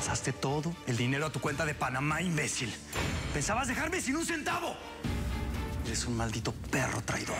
pasaste todo el dinero a tu cuenta de Panamá, imbécil. Pensabas dejarme sin un centavo. Eres un maldito perro traidor.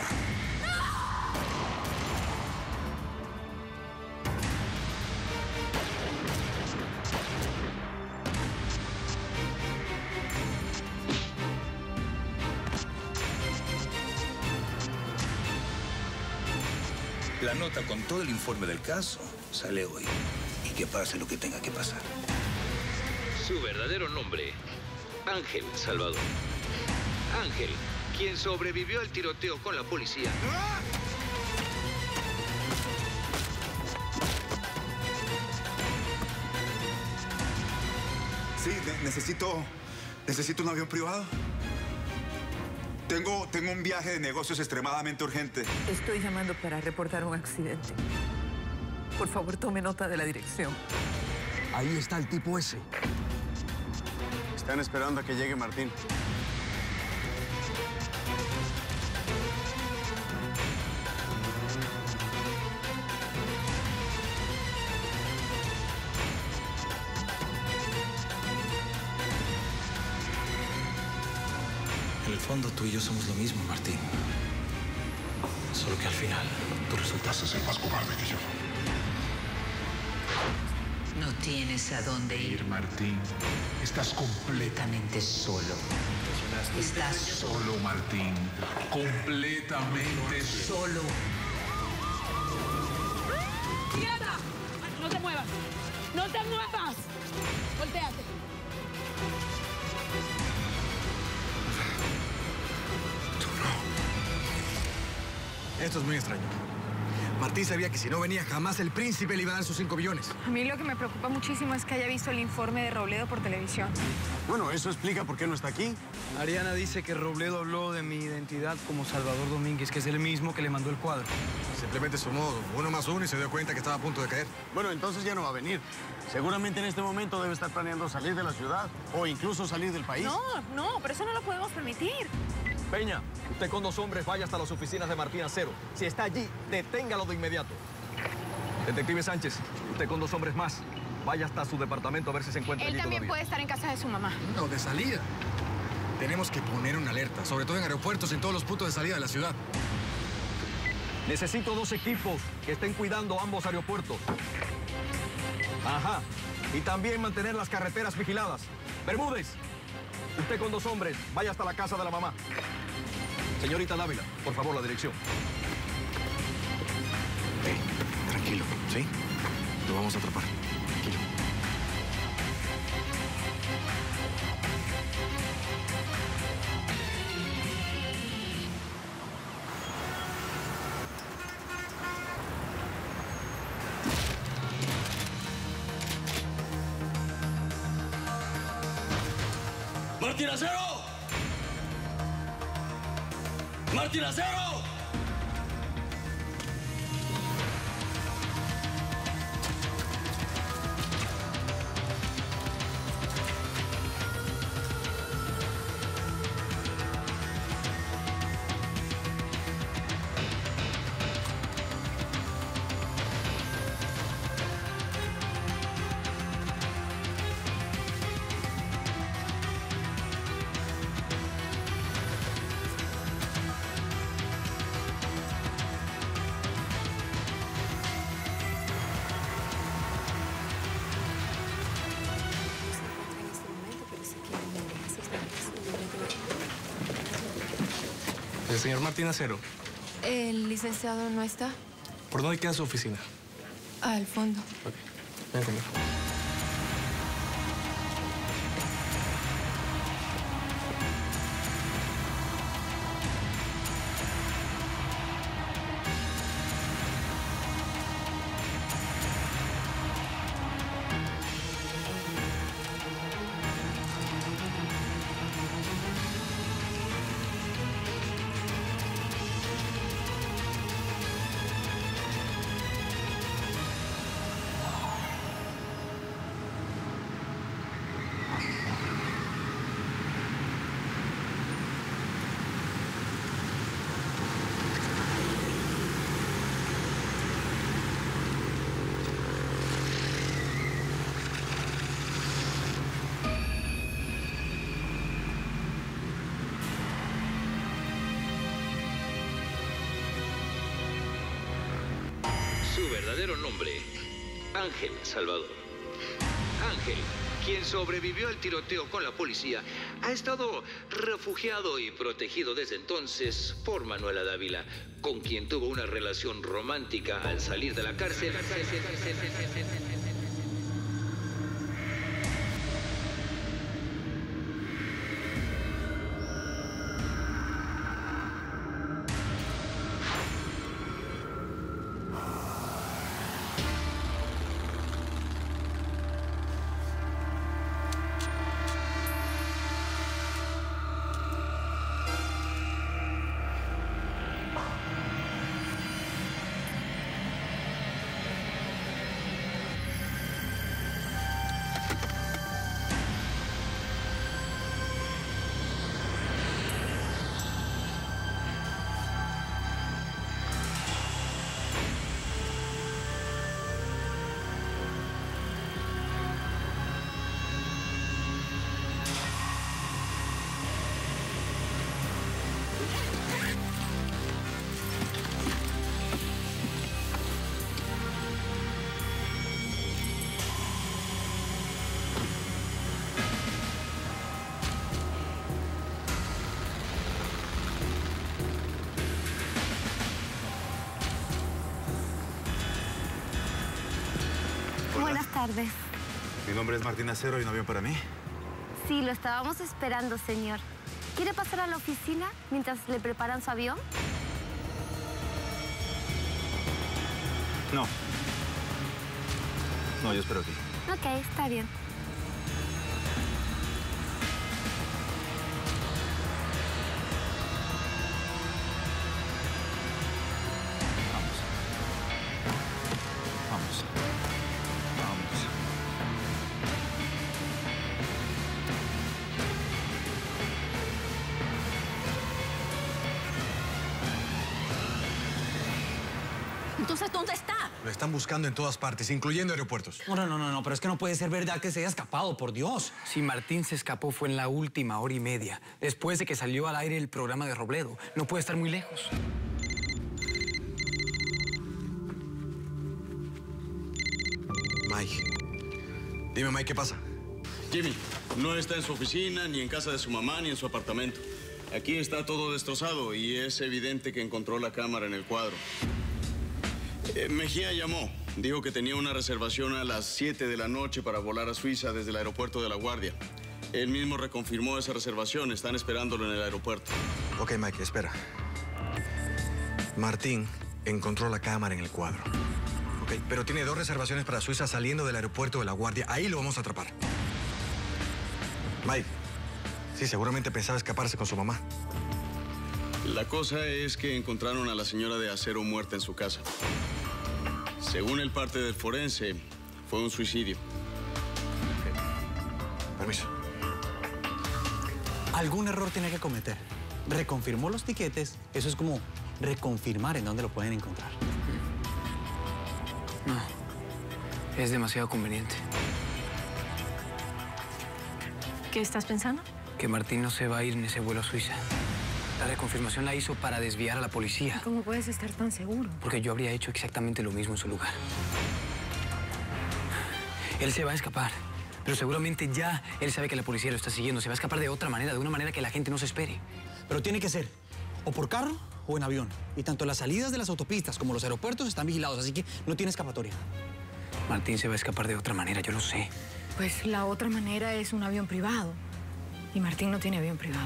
La nota con todo el informe del caso sale hoy. Y que pase lo que tenga que pasar. Su verdadero nombre, Ángel Salvador. Ángel, quien sobrevivió al tiroteo con la policía. Sí, necesito un avión privado. Tengo un viaje de negocios extremadamente urgente. Estoy llamando para reportar un accidente. Por favor, tome nota de la dirección. Ahí está el tipo ese. Están esperando a que llegue Martín. En el fondo, tú y yo somos lo mismo, Martín. Solo que al final, tú resultaste ser más cobarde que yo. No tienes a dónde ir, Martín. Estás completamente solo. Estás solo, Martín. Completamente solo. ¡Quieta! ¡No te muevas! ¡No te muevas! ¡Voltéate! Esto es muy extraño. Martín sabía que si no venía, jamás el príncipe le iba a dar sus 5 millones. A mí lo que me preocupa muchísimo es que haya visto el informe de Robledo por televisión. Bueno, eso explica por qué no está aquí. Ariana dice que Robledo habló de mi identidad como Salvador Domínguez, que es el mismo que le mandó el cuadro. Simplemente sumó 1 más 1 y se dio cuenta que estaba a punto de caer. Bueno, entonces ya no va a venir. Seguramente en este momento debe estar planeando salir de la ciudad o incluso salir del país. No, pero eso no lo podemos permitir. Peña, usted con 2 hombres vaya hasta las oficinas de Martín Acero. Si está allí, deténgalo de inmediato. Detective Sánchez, usted con 2 hombres más, vaya hasta su departamento a ver si se encuentra allí Él también todavía. puede estar en casa de su mamá. No, de salida. Tenemos que poner una alerta, sobre todo en aeropuertos, en todos los puntos de salida de la ciudad. Necesito 2 equipos que estén cuidando ambos aeropuertos. Ajá. Y también mantener las carreteras vigiladas. Bermúdez, usted con 2 hombres, vaya hasta la casa de la mamá. Señorita Dávila, por favor, la dirección. Tranquilo, ¿sí? Lo vamos a atrapar. Tranquilo. ¡Martín Acero! ¡Martín Acero! El señor Martín Acero. ¿El licenciado no está? ¿Por dónde queda su oficina? Al fondo. Ok, ven conmigo. Su verdadero nombre, Ángel Salvador. Ángel, quien sobrevivió al tiroteo con la policía, ha estado refugiado y protegido desde entonces por Manuela Dávila, con quien tuvo una relación romántica al salir de la cárcel. Buenas tardes. Mi nombre es Martín Acero. ¿Hay un avión para mí? Sí, lo estábamos esperando, señor. ¿Quiere pasar a la oficina mientras le preparan su avión? No. No, yo espero aquí. Ok, está bien. Entonces, ¿dónde está? Lo están buscando en todas partes, incluyendo aeropuertos. No, pero es que no puede ser verdad que se haya escapado, por Dios. Si Martín se escapó fue en la última hora y media, después de que salió al aire el programa de Robledo. No puede estar muy lejos. Mike. Dime, Mike, ¿qué pasa? Jimmy, no está en su oficina, ni en casa de su mamá, ni en su apartamento. Aquí está todo destrozado y es evidente que encontró la cámara en el cuadro. Mejía llamó. Dijo que tenía una reservación a las 7 de la noche para volar a Suiza desde el aeropuerto de La Guardia. Él mismo reconfirmó esa reservación. Están esperándolo en el aeropuerto. Ok, Mike, espera. Martín encontró la cámara en el cuadro. Ok, pero tiene 2 reservaciones para Suiza saliendo del aeropuerto de La Guardia. Ahí lo vamos a atrapar. Mike, sí, seguramente pensaba escaparse con su mamá. La cosa es que encontraron a la señora de Acero muerta en su casa. Según el parte del forense, fue un suicidio. Permiso. Algún error tenía que cometer. Reconfirmó los tiquetes. Eso es como reconfirmar en dónde lo pueden encontrar. No, es demasiado conveniente. ¿Qué estás pensando? Que Martín no se va a ir en ese vuelo a Suiza. La reconfirmación la hizo para desviar a la policía. ¿Cómo puedes estar tan seguro? Porque yo habría hecho exactamente lo mismo en su lugar. Él se va a escapar, pero seguramente ya él sabe que la policía lo está siguiendo. Se va a escapar de otra manera, de una manera que la gente no se espere. Pero tiene que ser o por carro o en avión. Y tanto las salidas de las autopistas como los aeropuertos están vigilados, así que no tiene escapatoria. Martín se va a escapar de otra manera, yo lo sé. Pues la otra manera es un avión privado. Y Martín no tiene avión privado.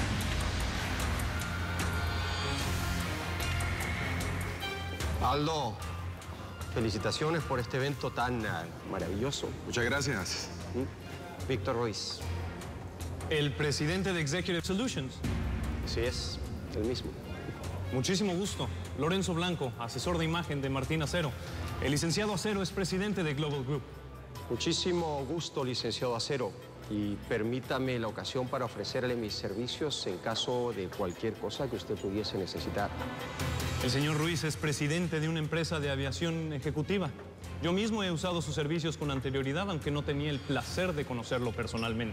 Aldo, felicitaciones por este evento tan maravilloso. Muchas gracias. Víctor Ruiz. El presidente de Executive Solutions. Sí es, el mismo. Muchísimo gusto. Lorenzo Blanco, asesor de imagen de Martín Acero. El licenciado Acero es presidente de Global Group. Muchísimo gusto, licenciado Acero. Y permítame la ocasión para ofrecerle mis servicios en caso de cualquier cosa que usted pudiese necesitar. El señor Ruiz es presidente de una empresa de aviación ejecutiva. Yo mismo he usado sus servicios con anterioridad, aunque no tenía el placer de conocerlo personalmente.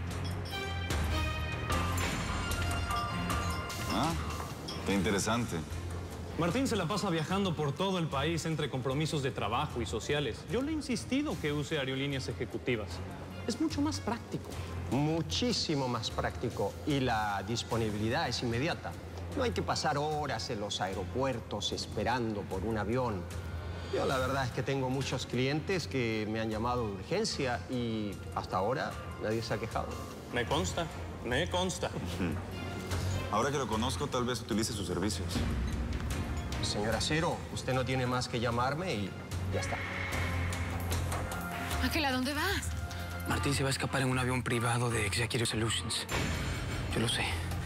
Ah, qué interesante. Martín se la pasa viajando por todo el país entre compromisos de trabajo y sociales. Yo le he insistido que use aerolíneas ejecutivas. Es mucho más práctico. Muchísimo más práctico. Y la disponibilidad es inmediata. No hay que pasar horas en los aeropuertos esperando por un avión. Yo la verdad es que tengo muchos clientes que me han llamado de urgencia y hasta ahora nadie se ha quejado. Me consta, me consta. Ahora que lo conozco, tal vez utilice sus servicios. Señora Acero, usted no tiene más que llamarme y ya está. Ángel, ¿a dónde vas? Martín se va a escapar en un avión privado de Executive Solutions. Yo lo sé.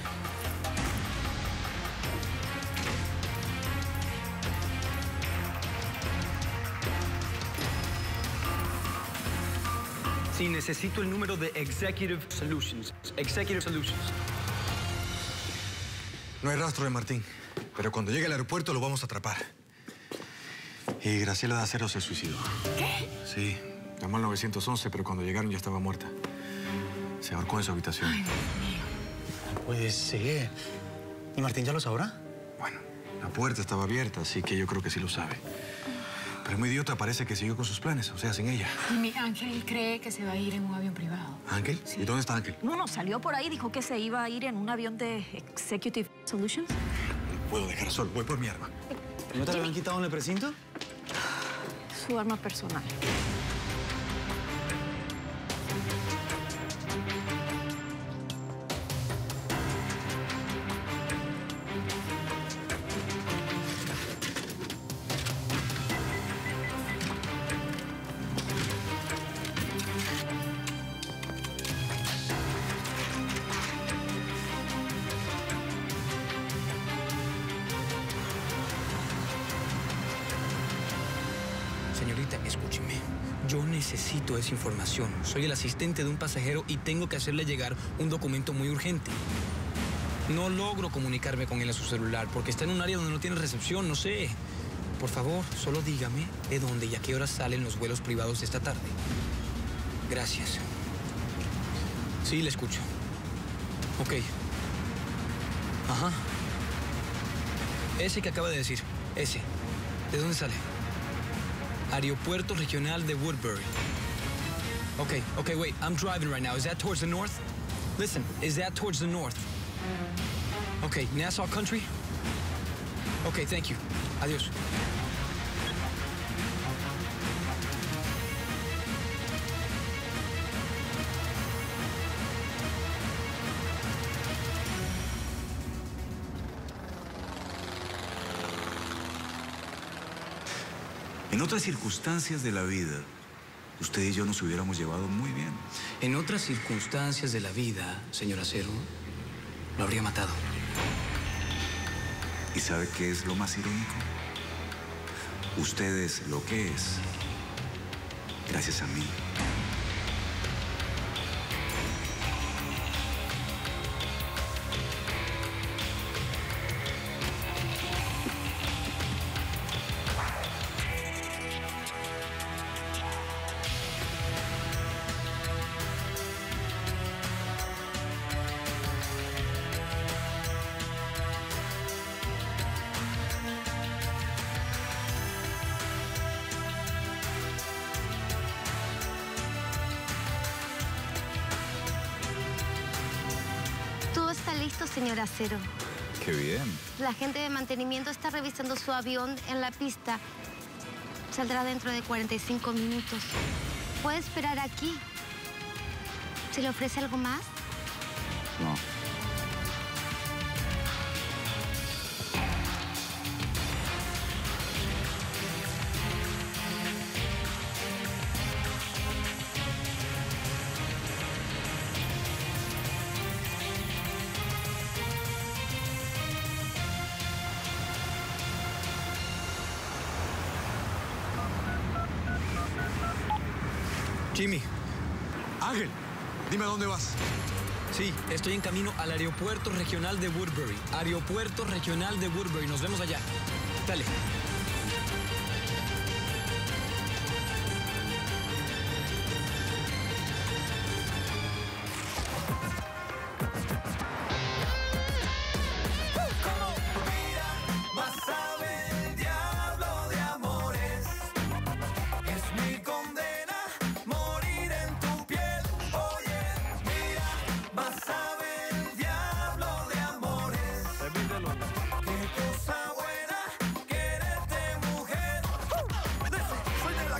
Sí, necesito el número de Executive Solutions. Executive Solutions. No hay rastro de Martín, pero cuando llegue al aeropuerto lo vamos a atrapar. Y Graciela de Acero se suicidó. ¿Qué? Sí, llamó al 911, pero cuando llegaron ya estaba muerta. Se ahorcó en su habitación. Ay, Dios mío. No puede ser. ¿Y Martín ya lo sabrá? Bueno, la puerta estaba abierta, así que yo creo que sí lo sabe. Pero muy idiota, parece que siguió con sus planes, o sea, sin ella. Y mi Ángel cree que se va a ir en un avión privado. ¿Ángel? Sí. ¿Y dónde está Ángel? No, salió por ahí, dijo que se iba a ir en un avión de Executive Solutions. No puedo dejar solo, voy por mi arma. ¿No te lo han quitado en el precinto? Su arma personal. Señorita, escúcheme. Yo necesito esa información. Soy el asistente de un pasajero y tengo que hacerle llegar un documento muy urgente. No logro comunicarme con él a su celular porque está en un área donde no tiene recepción, no sé. Por favor, solo dígame de dónde y a qué hora salen los vuelos privados esta tarde. Gracias. Sí, le escucho. Ok. Ajá. Ese que acaba de decir. Ese. ¿De dónde sale? Aeropuerto Regional de Woodbury. Okay, wait. I'm driving right now. Is that towards the north? Listen, is that towards the north? Okay, Nassau Country? Okay, thank you. Adiós. En otras circunstancias de la vida, usted y yo nos hubiéramos llevado muy bien. En otras circunstancias de la vida, señor Acero, lo habría matado. ¿Y sabe qué es lo más irónico? Usted es lo que es gracias a mí. Todo está listo, señor Acero. Qué bien. La gente de mantenimiento está revisando su avión en la pista. Saldrá dentro de 45 minutos. ¿Puede esperar aquí? ¿Se le ofrece algo más? No. Jimmy. Ángel, dime a dónde vas. Sí, estoy en camino al Aeropuerto Regional de Woodbury. Aeropuerto Regional de Woodbury. Nos vemos allá. Dale. Más sabe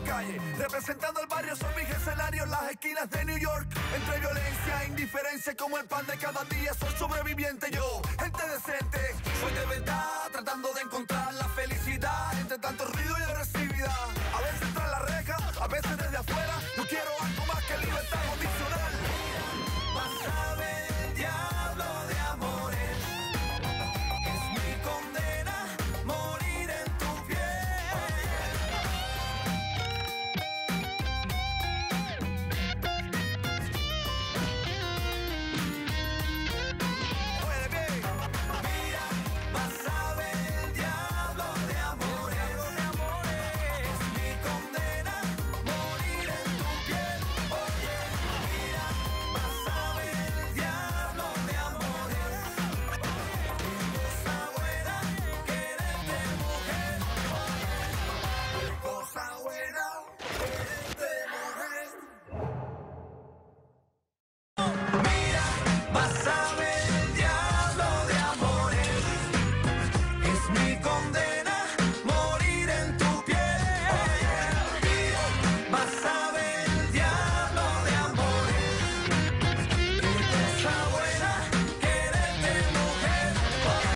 calle, representando el barrio, son mis escenarios, las esquinas de New York. Entre violencia e indiferencia, como el pan de cada día, soy sobreviviente yo, gente decente. Soy de verdad, tratando de encontrar la felicidad entre tanto ruido y agresión.